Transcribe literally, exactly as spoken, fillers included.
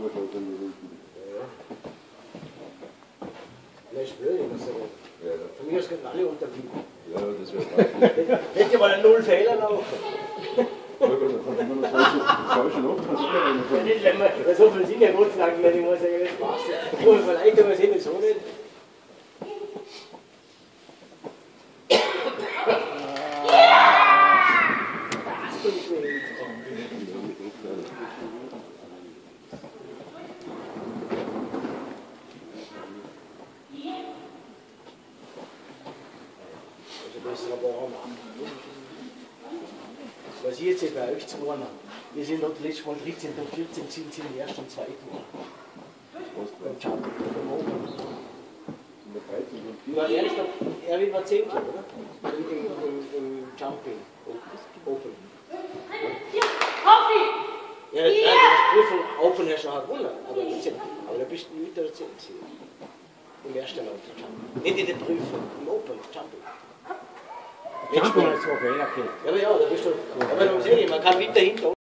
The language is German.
Vielleicht spüre ich das aber. Ja. Von mir aus könnten alle unterbieten. Ja, das wäre praktisch. Hätte ich mal einen Null Fehler noch. Ja gut, dann kann ich immer noch falsche, falsche Nachtransfer. Nicht, wenn man, weil so viel sind ja Gott sei Dank, wenn ich muss sagen, das passt. Aber vielleicht kann man es eben so nicht. Passt doch nicht mehr hin. Also besser aber auch machen. Was ich jetzt bei euch zwei habe, wir sind dort letztes Mal dreizehn und vierzehn, sind sie im ersten und zweiten Mal. Beim Jump, beim Open. Ja, er, ist doch, er war zehn, oder? Im, im, im, im Jumping. Open. Ja, nein, die Prüfung Open hast du noch gewonnen, aber nicht. Aber da bist du nicht der zehn. Im ersten Mal auf der Jumping. Nicht in der Prüfung, im Open, Jumping. Jumping als okay, okay. Ja, aber ja, da bist du. Aber man sieht, man kann weiterhin